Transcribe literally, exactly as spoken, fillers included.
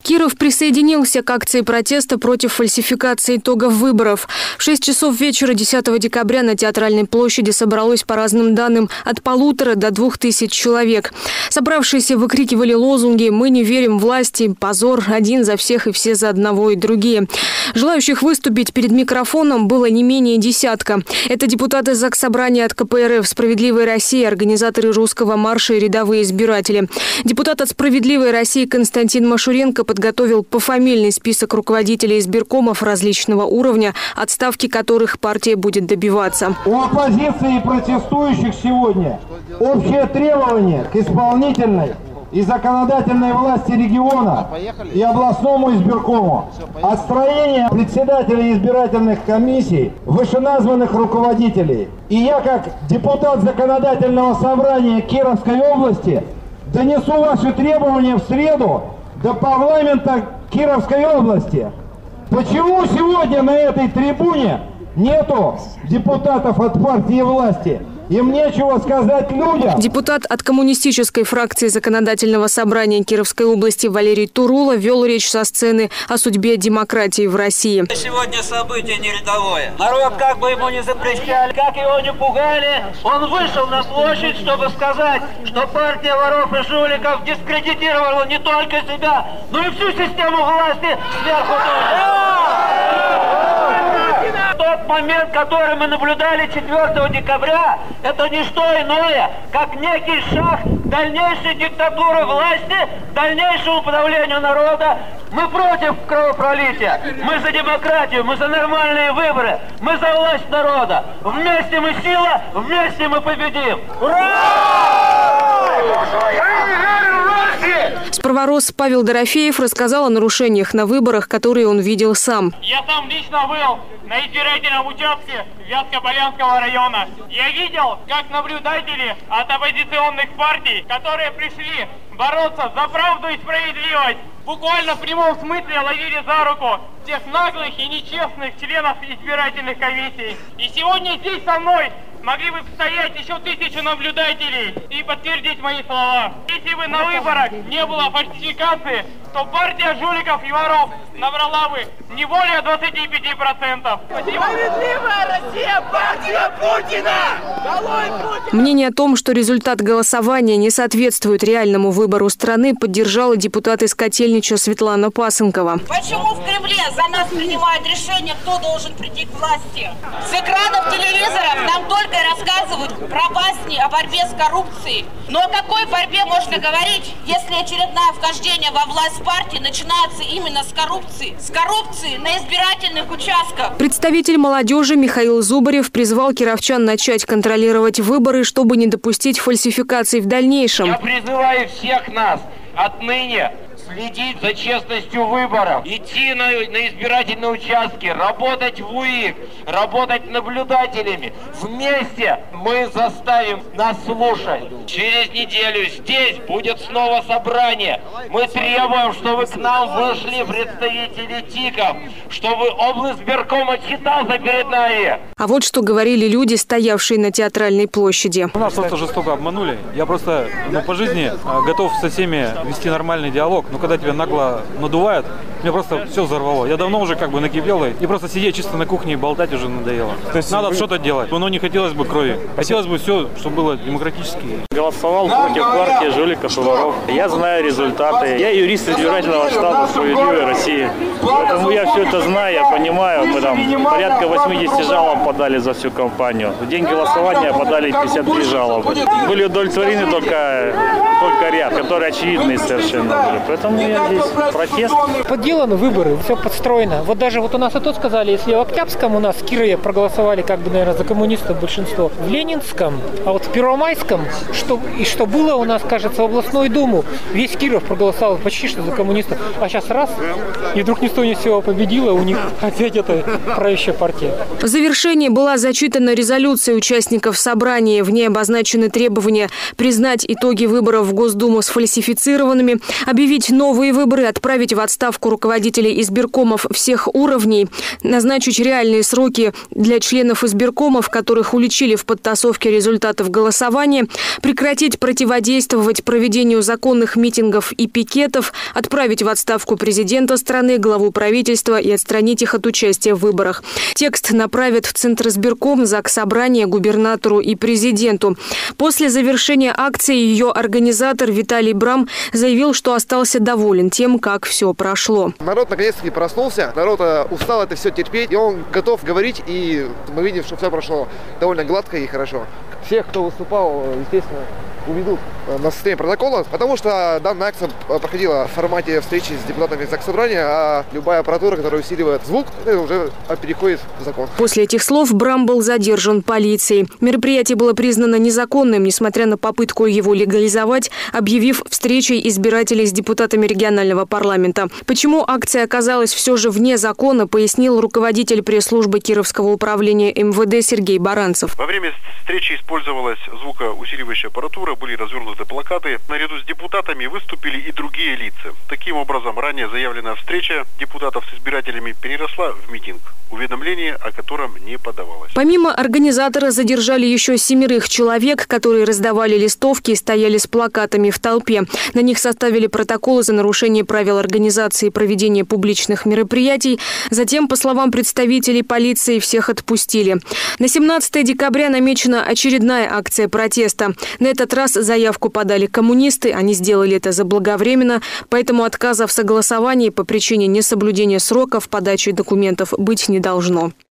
Киров присоединился к акции протеста против фальсификации итогов выборов. В шесть часов вечера десятого декабря на Театральной площади собралось, по разным данным, от полутора до двух тысяч человек. Собравшиеся выкрикивали лозунги «Мы не верим власти», «Позор», «Один за всех и все за одного» и другие. Желающих выступить перед микрофоном было не менее десятка. Это депутаты Заксобрания от ка пэ эр эф, «Справедливой России», организаторы русского марша и рядовые избиратели. Депутат от «Справедливой России» Константин Машуренко подготовил пофамильный список руководителей избиркомов различного уровня, отставки которых партия будет добиваться. У оппозиции и протестующих сегодня общее требование к исполнительной и законодательной власти региона и областному избиркому отстранение председателей избирательных комиссий, вышеназванных руководителей. И я, как депутат законодательного собрания Кировской области, донесу ваши требования в среду до парламента Кировской области. Почему сегодня на этой трибуне нету депутатов от партии власти? Им нечего сказать людям. Депутат от коммунистической фракции Законодательного собрания Кировской области Валерий Турула вел речь со сцены о судьбе демократии в России. Сегодня событие не рядовое. Народ, как бы ему не запрещали, как его не пугали, он вышел на площадь, чтобы сказать, что партия воров и жуликов дискредитировала не только себя, но и всю систему власти сверху донизу. Тот момент, который мы наблюдали четвёртого декабря, это не что иное, как некий шаг дальнейшей диктатуры власти, дальнейшему подавлению народа. Мы против кровопролития, мы за демократию, мы за нормальные выборы, мы за власть народа. Вместе мы сила, вместе мы победим. Ура! Справорос Павел Дорофеев рассказал о нарушениях на выборах, которые он видел сам. Я сам лично был на избирательном участке Вятко-Полянского района. Я видел, как наблюдатели от оппозиционных партий, которые пришли бороться за правду и справедливость, буквально в прямом смысле ловили за руку тех наглых и нечестных членов избирательных комиссий. И сегодня здесь со мной могли бы стоять еще тысячу наблюдателей и подтвердить мои слова. Если бы на выборах не было фальсификации, то партия жуликов и воров набрала бы не более двадцати пяти процентов. Справедливая Россия, партия Путина! Долой Путина! Мнение о том, что результат голосования не соответствует реальному выбору страны, поддержала депутат из Котельнича Светлана Пасынкова. Почему в Кремле за нас принимают решение, кто должен прийти к власти? С экранов телевизоров нам только рассказывают про басни о борьбе с коррупцией. Но о какой борьбе можно говорить, если очередное вхождение во власть партии начинается именно с коррупции? С коррупции на избирательных участках. Представитель молодежи Михаил Зубарев призвал кировчан начать контролировать выборы, чтобы не допустить фальсификаций в дальнейшем. Я призываю всех нас отныне следить за честностью выборов, идти на, на избирательные участки, работать в УИК, работать наблюдателями. Вместе мы заставим нас слушать. Через неделю здесь будет снова собрание. Мы требуем, чтобы к нам вышли представители ТИКов, чтобы облсбирком отчитался перед нами. А вот что говорили люди, стоявшие на Театральной площади. Нас просто жестоко обманули. Я просто ну, по жизни готов со всеми вести нормальный диалог. Но когда тебя нагло надувают, мне просто все взорвало. Я давно уже как бы накипел, и просто сидеть чисто на кухне и болтать уже надоело. То есть надо вы... что-то делать. Но не хотелось бы крови. Хотелось бы все, чтобы было демократически. Голосовал против партии жуликов и воров. Я знаю результаты. Я юрист избирательного штаба «Справедливой России». Поэтому я все это знаю, я понимаю. Мы там порядка восьмидесяти жалоб подали за всю кампанию. В день голосования подали пятьдесят три жалобы. Были удовлетворены только, только ряд, которые очевидные совершенно были. Поэтому я здесь протест. Подделаны выборы, все подстроено. Вот даже вот у нас и тут сказали, если в Октябрьском у нас в Кирове проголосовали, как бы, наверное, за коммунистов большинство, в Ленинском, а вот в Первомайском, что, и что было у нас, кажется, в областную думу, весь Киров проголосовал почти что за коммунистов. А сейчас раз, и вдруг ни с того ни с сего победила, у них опять эта правящая партия. В завершении была зачитана резолюция участников собрания. В ней обозначены требования признать итоги выборов в Госдуму сфальсифицированными, объявить новые выборы, отправить в отставку руководителя руководителей избиркомов всех уровней, назначить реальные сроки для членов избиркомов, которых уличили в подтасовке результатов голосования, прекратить противодействовать проведению законных митингов и пикетов, отправить в отставку президента страны, главу правительства и отстранить их от участия в выборах. Текст направят в Центризбирком, Заксобрание, губернатору и президенту. После завершения акции ее организатор Виталий Брам заявил, что остался доволен тем, как все прошло. Народ наконец-таки проснулся, народ устал это все терпеть, и он готов говорить, и мы видим, что все прошло довольно гладко и хорошо. Всех, кто выступал, естественно, уведут на состояние протокола, потому что данная акция проходила в формате встречи с депутатами Заксобрания, а любая аппаратура, которая усиливает звук, это уже переходит в закон. После этих слов Брам был задержан полицией. Мероприятие было признано незаконным, несмотря на попытку его легализовать, объявив встречей избирателей с депутатами регионального парламента. Почему акция оказалась все же вне закона, пояснил руководитель пресс-службы Кировского управления эм вэ дэ Сергей Баранцев. Во время встречи использовалась звукоусиливающая аппаратура, были развернуты плакаты. Наряду с депутатами выступили и другие лица. Таким образом, ранее заявленная встреча депутатов с избирателями переросла в митинг, уведомление о котором не подавалось. Помимо организатора задержали еще семерых человек, которые раздавали листовки и стояли с плакатами в толпе. На них составили протоколы за нарушение правил организации и проведения публичных мероприятий. Затем, по словам представителей полиции, всех отпустили. На семнадцатое декабря намечена очередная акция протеста. На этот раз заявку подали коммунисты. Они сделали это заблаговременно, поэтому отказа в согласовании по причине несоблюдения сроков подачи документов быть не должно.